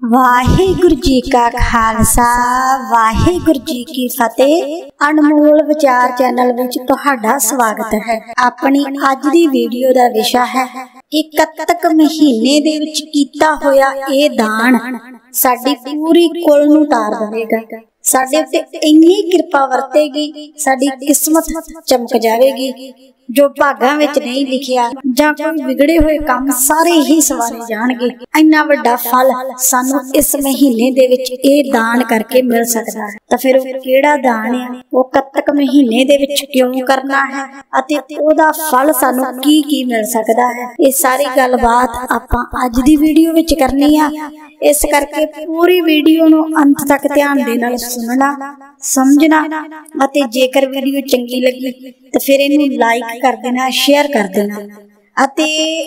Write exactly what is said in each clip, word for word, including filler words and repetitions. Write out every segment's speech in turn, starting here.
वाहिगुरु जी का खालसा वाहिगुरु जी की फतेह। अनमोल विचार चैनल विच तुहाडा स्वागत है। अपनी अज दी वीडियो दा विषय है कि कत्तक महीने दे विच कीता होया ए दान साडी पूरी कुल नूं तार देवेगा। साडे उत्ते इन्नी कृपा वरतेगी, साडी किस्मत चमक जाएगी। जो भागां विच नहीं लिखिया जां कोई बिगड़े हुए काम सारे ही सवारे जाणगे। इन्ना वड्डा फल सानू इस महीने दे विच ए दान करके मिल सकदा है। तां फिर ओह किहड़ा दान है, ओह कत्तक महीने दे विच क्यों करना है अते ओहदा फल सानू की की मिल सकदा है, ये सारी गलबात आपां अज दी वीडियो विच करनी आ। इस करके पूरी वीडियो नूं अंत तक ध्यान दे नाल सुनना समझना अते जेकर वीडियो चंगी लगी तो फिर इनू लाइक कर देना, शेयर कर देना अते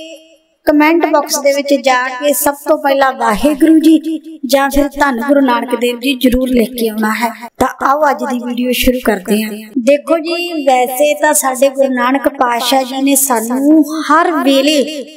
कमेंट बॉक्स दे विच जाके सब तो पहला वाहिगुरु जी जां फिर धन गुरु नानक देव जी जरूर लिख के आना है। तो आओ अज दी वीडियो शुरू करते हैं। देखो जी, वैसे तो साडे गुरु नानक पातशाह जी ने सानू हर वेले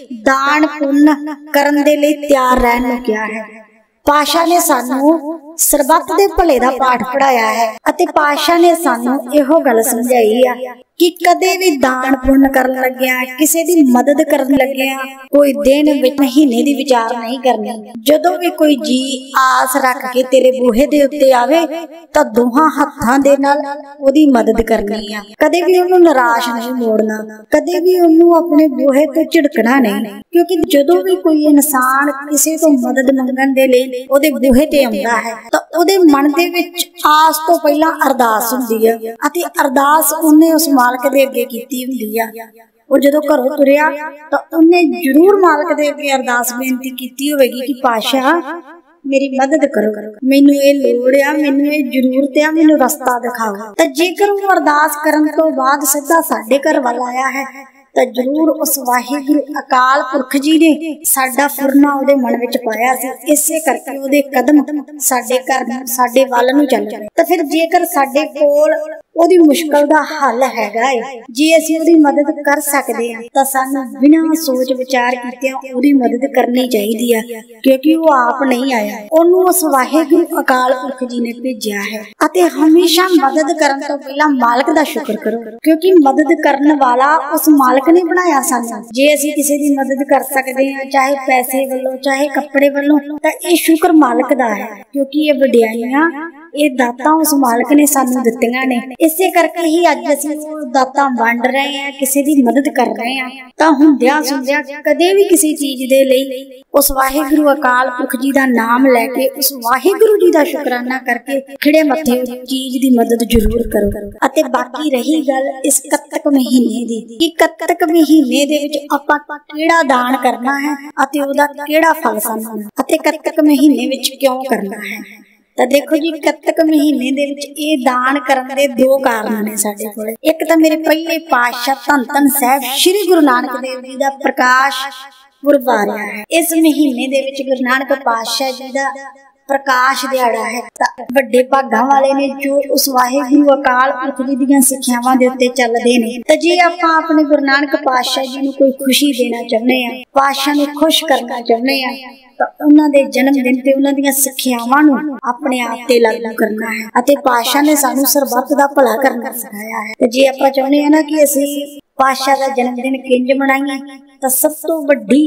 दान पुण्य करन दे लई तैयार रहन नूं कहा है। पातशाह ने सानू सरबत दे भले दा पाठ पढ़ाया है अते पातशाह ने सानू इहो गल समझाई आ कि कदे भी दान पुण्य करन लग्या, किसी दी मदद करन लग्या कोई दिन विच महीने दी विचार नहीं करनी। जदों भी कोई जी आस रख के तेरे बूहे दे उत्ते आवे तां दोहां हत्थां दे नाल ओदी मदद करनी आ। कदे भी ओनू निराश नहीं मोड़ना, कदे भी ओनू अपने बूहे ते झिड़कना नहीं, क्योंकि जदों भी कोई इंसान किसी तो मदद मंगण दे लई ओदे बूहे ते आउंदा है तां ओदे मन दे विच आस तो पहला अरदास हुंदी है अते अरदास ओने उस मालक दे अगे कीती हुंदी आ। ਉਹ ਜਦੋਂ ਘਰੋਂ ਤੁਰਿਆ ਤਾਂ ਉਹਨੇ ਜ਼ਰੂਰ ਮਾਲਕ ਦੇ ਅੱਗੇ ਅਰਦਾਸ ਬੇਨਤੀ ਕੀਤੀ ਹੋਵੇਗੀ ਕਿ ਪਾਤਸ਼ਾਹ मेरी मदद करो, मैनू ये लोड़ आ, मैनू ये जरूरत आ, मैनू रस्ता दिखाओ। तो जेकर वो अरदास करन तो बाद सीधा साडे घर वाल आया है तो जरूर उस वाहिगुरु अकाल पुरख जी ने साडा फुरना उहदे मन विच पाया सी, इसे करके उहदे कदम साडे घर साडे वाल नूं चल रहे। तो फिर जेकर साडे कोल ओदी मुश्किल दा हल हैगा है, जे असीं ओदी मदद कर सकदे हां तां सानू बिना सोच विचार कीते ओदी मदद करनी चाहीदी आ, क्योंकि वो आप नहीं आया, ओनू उस वाहिगुरु अकाल पुरख जी ने भेजिया है। अते हमेशा मदद करन तो पहला मालक दा शुक्र करो, क्योंकि मदद करन वाला उस मालक ने बनाया सानू। जे असीं किसी दी मदद कर सकदे हां, चाहे पैसे वल्लों चाहे कपड़े वल्लों, तां इह शुक्र मालक दा है, क्योंकि ये वडियाईयां ये दाता उस मालक ने सानू दित्तियां ने। इसे करके ही अज असीं दाता वंड रहे हैं, किसी दी मदद कर रहे हैं। तां हुंदियां सुंदियां कदे भी किसी चीज दे लई उस वाहिगुरु अकाल पुरख जी दा नाम लैके उस वाहिगुरु जी दा शुकराना करके खिड़े मत्थे चीज दी मदद जरूर करो। अते बाकी रही गल इस कत्तक महीने दी कि कत्तक महीने दे विच आपां किहड़ा दान करना है अते ओहदा किहड़ा फल सानू अते कत्तक महीने विच क्यों करना है। तो देखो जी, कत्तक महीने दे विच ये दान करन दे दो कारण ने साडे कोल। एक तां मेरे पहले पातशाह धन धन साहिब श्री गुरु नानक देव जी दा प्रकाश पुरब आ रहा है। इस महीने दे विच गुरु नानक पातशाह जी दा प्रकाश दिहाड़ा है। वड्डे भागां वाले ने जो उस वाहिगुरु अकाल पुरख जी दीयां सिक्ख्यावां दे उत्ते चलदे ने। ते जे आपां अपने गुरु नानक पातशाह जी नूं कोई खुशी देना चाहुंदे आ, पातशाह नूं खुश करना चाहुंदे आ, तो उन्हां दे जन्म दिन ते उन्हां दीयां सिक्ख्यावां नूं अपने आप ते लागू करना है अते पातशाह ने सानू सरबत दा भला करना सिखाया है। ते जे आपां चाहुंदे आ ना कि असीं पातशाह दा जन्म दिन किंज मनाईए, तां सब तो वड्डी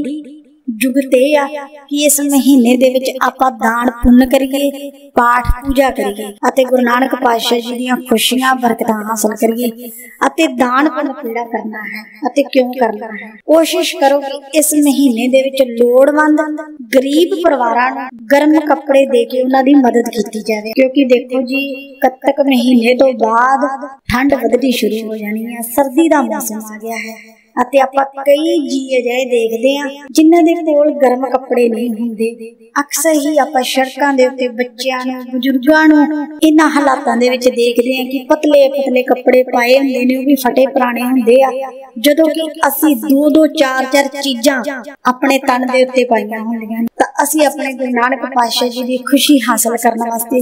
जुगत ये आ कि इस महीने दे विच आपां दान पुण्य करिए, पाठ पूजा करिए अते गुरु नानक पातशाह जी दीयां खुशियां बरकतां हासिल करिए। अते दान पुण्य किहड़ा करना है अते क्यों करना है, कोशिश करो कि इस महीने दे विच लोड़वंद गरीब परिवारां नूं गर्म कपड़े दे के उन्हां दी मदद कीती जावे। क्योंकि देखो जी, कत्तक महीने तो बाद ठंड वधदी शुरू हो जानी है, सर्दी दा मौसम आ गया है अते आपां कई जी अजे देखदे आ जिन्हां दे कोल गर्म कपड़े नहीं हुंदे। अक्सर ही आपां सड़कां दे उत्ते बच्चिआं नूं बुजुर्गां नूं इन्हां हालातां दे विच देखदे आ कि पतले पतले कपड़े पाए हुंदे ने, ओह भी फटे पुराने हुंदे आ, जदों कि असीं दो दो चार चार चीजां अपने तन दे उत्ते पाईआं हुंदियां। तां असीं अपने गुरु नानक पातशाह जी दी खुशी हासिल करन वास्ते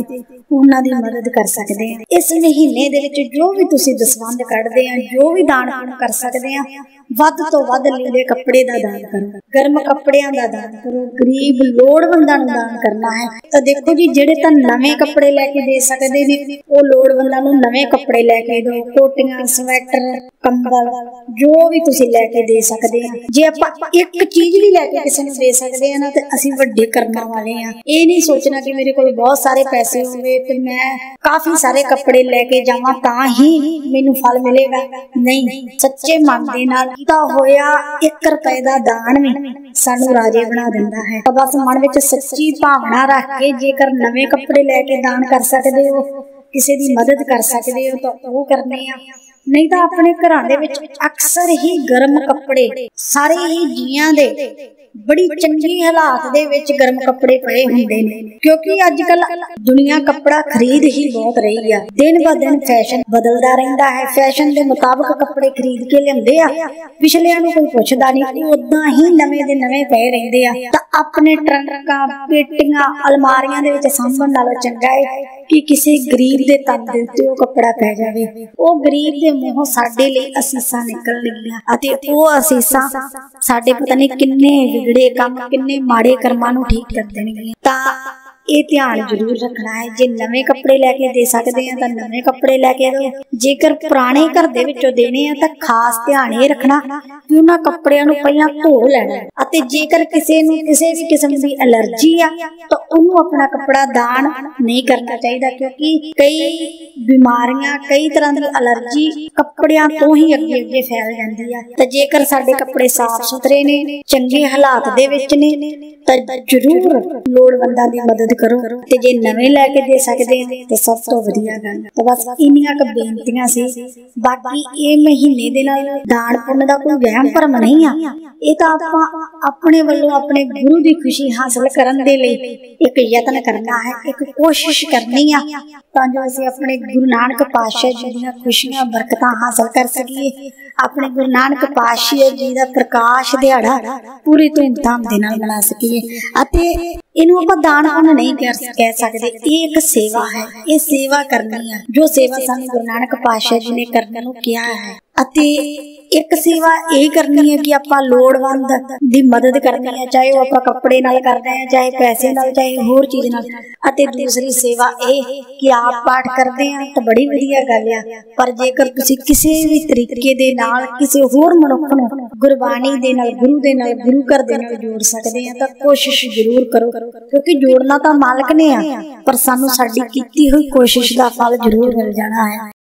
ਉਹਨਾਂ ਦੀ ਮਦਦ ਕਰ ਸਕਦੇ ਆ। ਇਸ ਮਹੀਨੇ ਦੇ ਵਿੱਚ ਜੋ ਵੀ ਤੁਸੀਂ ਦਸਵੰਧ ਕੱਢਦੇ ਆ, ਜੋ ਵੀ ਦਾਨ ਪੁੰਨ ਕਰ ਸਕਦੇ ਆ, ਵੱਧ ਤੋਂ ਵੱਧ ਲੀੜੇ ਕੱਪੜੇ ਦਾ ਦਾਨ ਕਰੋ, ਗਰਮ ਕੱਪੜਿਆਂ ਦਾ ਦਾਨ ਕਰੋ, ਗਰੀਬ ਲੋੜਵੰਦਾਂ ਨੂੰ ਦਾਨ ਕਰਨਾ ਹੈ। ਤਾਂ ਦੇਖੋ ਜੀ, ਜਿਹੜੇ ਤਾਂ ਨਵੇਂ ਕੱਪੜੇ ਲੈ ਕੇ ਦੇ ਸਕਦੇ ਨੇ ਉਹ ਲੋੜਵੰਦਾਂ ਨੂੰ ਨਵੇਂ ਕੱਪੜੇ ਲੈ ਕੇ ਦਿਓ, ਕੋਟੀਆਂ, ਸਵੈਟਰ, ਕੰਬਲ, ਜੋ ਵੀ ਤੁਸੀਂ ਲੈ ਕੇ ਦੇ ਸਕਦੇ ਆ। ਜੇ ਆਪਾਂ ਇੱਕ ਚੀਜ਼ ਵੀ ਲੈ ਕੇ ਕਿਸੇ ਨੂੰ ਦੇ ਸਕਦੇ ਆ ਨਾ ਤੇ ਅਸੀਂ ਵੱਡੇ ਕਰਮਾਂ ਵਾਲੇ ਆ। ਇਹ ਨਹੀਂ ਸੋਚਣਾ ਕਿ ਮੇਰੇ ਕੋਲ ਬਹੁਤ ਸਾਰੇ ਪੈਸੇ ਹੋਵੇ ਤੇ ਮੈਂ ਕਾਫੀ ਸਾਰੇ ਕੱਪੜੇ ਲੈ ਕੇ ਜਾਵਾਂ ਤਾਂ ਹੀ ਮੈਨੂੰ ਫਲ ਮਿਲੇਗਾ। ਨਹੀਂ, ਸੱਚੇ ਮਨ ਦੇ ਨਾਲ ਕੀਤਾ ਹੋਇਆ ਇੱਕ ਰੁਪਏ ਦਾ ਦਾਨ ਵੀ ਸਾਨੂੰ ਰਾਜੇ ਬਣਾ ਦਿੰਦਾ ਹੈ। ਤਾਂ ਬਸ ਮਨ ਵਿੱਚ ਸੱਚੀ ਭਾਵਨਾ ਰੱਖ ਕੇ ਜੇਕਰ ਨਵੇਂ ਕੱਪੜੇ ਲੈ ਕੇ ਦਾਨ ਕਰ ਸਕਦੇ ਹੋ, ਕਿਸੇ ਦੀ ਮਦਦ ਕਰ ਸਕਦੇ ਹੋ ਤਾਂ ਉਹ ਕਰਨੇ ਆ। ਨਹੀਂ ਤਾਂ ਆਪਣੇ ਘਰਾਂ ਦੇ ਵਿੱਚ ਅਕਸਰ ਹੀ ਗਰਮ ਕੱਪੜੇ ਸਾਰੇ ਹੀ ਜੀਆਂ ਦੇ ਬੜੀ ਚੰਗੀ ਹਾਲਾਤ ਦੇ ਵਿੱਚ ਗਰਮ ਕੱਪੜੇ ਪਏ ਹੁੰਦੇ ਨੇ, ਕਿਉਂਕਿ ਅੱਜ ਕੱਲ ਦੁਨੀਆ ਕੱਪੜਾ ਖਰੀਦ ਹੀ ਬਹੁਤ ਰਹੀ ਆ। ਦਿਨ ਬ ਦਿਨ ਫੈਸ਼ਨ ਬਦਲਦਾ ਰਹਿੰਦਾ ਹੈ, ਫੈਸ਼ਨ ਦੇ ਮੁਤਾਬਕ ਕੱਪੜੇ ਖਰੀਦ ਕੇ ਲਿਆਉਂਦੇ ਆ, ਪਿਛਲਿਆਂ ਨੂੰ ਕੋਈ ਪੁੱਛਦਾ ਨਹੀਂ, ਉਦਾਂ ਹੀ ਨਵੇਂ ਦੇ ਨਵੇਂ ਪਏ ਰਹਿੰਦੇ ਆ। ਤਾਂ ਆਪਣੇ ਟਰੰਕਾਂ, ਪੇਟੀਆਂ, ਅਲਮਾਰੀਆਂ ਦੇ ਵਿੱਚ ਸਾਂਭਣ ਨਾਲੋਂ ਚੰਗਾ ਹੈ ਕਿ ਕਿਸੇ ਗਰੀਬ ਦੇ ਤਨ ਦੇ ਉੱਤੇ ਉਹ ਕੱਪੜਾ ਪੈ ਜਾਵੇ। ਉਹ ਗਰੀਬ ਦੇ ਮੂੰਹੋਂ ਸਾਡੇ ਲਈ ਅਸੀਸਾਂ ਨਿਕਲਣਗੀਆਂ ਅਤੇ ਉਹ ਅਸੀਸਾਂ ਸਾਡੇ ਪਤਾ ਨਹੀਂ ਕਿੰਨੇ ਵਿਗੜੇ ਕੰਮ, ਕਿੰਨੇ ਮਾੜੇ ਕਰਮਾਂ ਨੂੰ ਠੀਕ ਕਰ ਦੇਣਗੀਆਂ। ਤਾਂ ਇਹ ਧਿਆਨ ਜ਼ਰੂਰ ਰੱਖਣਾ ਹੈ। ਜੇ ਨਵੇਂ ਕੱਪੜੇ ਲੈ ਕੇ ਦੇ ਸਕਦੇ ਆ ਤਾਂ ਨਵੇਂ ਕੱਪੜੇ ਲੈ ਕੇ ਦਿਓ, ਜੇਕਰ ਪੁਰਾਣੇ ਘਰ ਦੇ ਵਿੱਚੋਂ ਦੇਣੇ ਆ ਤਾਂ ਖਾਸ ਧਿਆਨ ਇਹ ਰੱਖਣਾ ਕਿ ਉਹਨਾਂ ਕੱਪੜਿਆਂ ਨੂੰ ਪਹਿਲਾਂ ਧੋ ਲੈਣਾ। ਅਤੇ ਜੇਕਰ ਕਿਸੇ ਨੂੰ ਕਿਸੇ ਵੀ ਕਿਸਮ ਦੀ ਐਲਰਜੀ ਆ ਤਾਂ ਉਹਨੂੰ ਆਪਣਾ ਕੱਪੜਾ ਦਾਨ ਨਹੀਂ ਕਰਨਾ ਚਾਹੀਦਾ, ਕਿਉਂਕਿ ਕਈ ਬਿਮਾਰੀਆਂ, ਕਈ ਤਰ੍ਹਾਂ ਦੀ ਐਲਰਜੀ ਕੱਪੜਿਆਂ ਤੋਂ ਹੀ ਅੱਗੇ ਅੱਗੇ ਫੈਲ ਜਾਂਦੀ ਆ। ਤਾਂ ਜੇਕਰ ਸਾਡੇ ਕੱਪੜੇ ਸਾਫ਼ ਸੁਥਰੇ ਨੇ, ਚੰਗੇ ਹਾਲਾਤ ਦੇ ਵਿੱਚ ਨੇ ਤਾਂ ਜ਼ਰੂਰ ਲੋੜਵੰਦਾਂ ਦੀ ਮਦਦ ਕਰੋ। ਤੇ ਜੇ ਨਵੇਂ ਲੈ ਕੇ ਦੇ ਸਕਦੇ ਆ ਤੇ ਸਭ ਤੋਂ ਵਧੀਆ ਗੱਲ। ਤਾਂ ਬਸ ਇੰਨੀਆਂ ਕੁ ਬੇਨਤੀਆਂ ਸੀ। ਬਾਕੀ ਇਹ ਮਹੀਨੇ ਦੇ ਨਾਲ ਦਾਨ ਪੁੰਨ ਦਾ ਕੋਈ ਵਹਿਮ ਭਰਮ ਨਹੀਂ ਆ, ਇਹ ਤਾਂ ਆਪਾਂ ਆਪਣੇ ਵੱਲੋਂ ਆਪਣੇ ਗੁਰੂ ਦੀ ਖੁਸ਼ੀ ਹਾਸਲ ਕਰਨ ਦੇ ਲਈ ਇੱਕ ਯਤਨ ਕਰਨਾ ਹੈ, ਇੱਕ ਕੋਸ਼ਿਸ਼ ਕਰਨੀ ਆ ਤਾਂ ਜੋ ਅਸੀਂ ਆਪਣੇ ਗੁਰੂ ਨਾਨਕ ਪਾਤਸ਼ਾਹ ਜੀ ਦੀਆਂ ਖੁਸ਼ੀਆਂ, ਬਰਕਤਾਂ ਹਾਸਲ ਕਰ ਸਕੀਏ। ਆਪਣੇ ਗੁਰੂ ਨਾਨਕ ਪਾਤਸ਼ਾਹ ਜੀ ਦਾ ਪ੍ਰਕਾਸ਼ ਦਿਹਾੜਾ ਪੂਰੀ ਧੂਮਧਾਮ ਦੇ ਨਾਲ ਮਨਾ ਸਕੀਏ। ਅਤੇ ਇਹਨੂੰ ਆਪਾਂ ਦਾਨ ਪੁੰਨ ਨਹੀਂ ਕਹਿ ਸਕਦੇ, ਇਹ ਇੱਕ ਸੇਵਾ ਹੈ, ਇਹ ਸੇਵਾ ਕਰਨੀ ਹੈ ਜੋ ਸੇਵਾ ਸਾਨੂੰ ਗੁਰੂ ਨਾਨਕ ਪਾਤਸ਼ਾਹ ਜੀ ਨੇ ਕਰਨ ਨੂੰ ਕਿਹਾ ਹੈ। ਅਤੇ ਇੱਕ ਸੇਵਾ ਇਹ ਕਰਨੀ ਹੈ ਕਿ ਆਪਾਂ ਲੋੜਵੰਦ ਦੀ ਮਦਦ ਕਰਨੀ ਹੈ, ਚਾਹੇ ਉਹ ਆਪਾਂ ਕੱਪੜੇ ਨਾਲ ਕਰਦੇ ਹਾਂ, ਚਾਹੇ ਪੈਸੇ ਨਾਲ, ਚਾਹੇ ਹੋਰ ਚੀਜ਼ ਨਾਲ। ਅਤੇ ਦੂਸਰੀ ਸੇਵਾ ਇਹ ਕਿ ਆਪ ਪਾਠ ਕਰਦੇ ਆ ਤਾਂ ਬੜੀ ਵਧੀਆ ਗੱਲ ਆ, ਪਰ ਜੇਕਰ ਤੁਸੀਂ ਕਿਸੇ ਵੀ ਤਰੀਕੇ ਦੇ ਨਾਲ ਕਿਸੇ ਹੋਰ ਮਨੁੱਖ ਨੂੰ ਗੁਰਬਾਣੀ ਦੇ ਨਾਲ, ਗੁਰੂ ਦੇ ਨਾਲ, ਗੁਰੂ ਘਰ ਦੇ ਨਾਲ ਜੋੜ ਸਕਦੇ ਆ ਤਾਂ ਕੋਸ਼ਿਸ਼ ਜ਼ਰੂਰ ਕਰੋ, ਕਿਉਂਕਿ ਜੋੜਨਾ ਤਾਂ ਮਾਲਕ ਨੇ ਆ, ਪਰ ਸਾਨੂੰ ਸਾਡੀ ਕੀਤੀ ਹੋਈ ਕੋਸ਼ਿਸ਼ ਦਾ ਫਲ ਜ਼ਰੂਰ ਮਿਲ ਜਾਣਾ ਹੈ।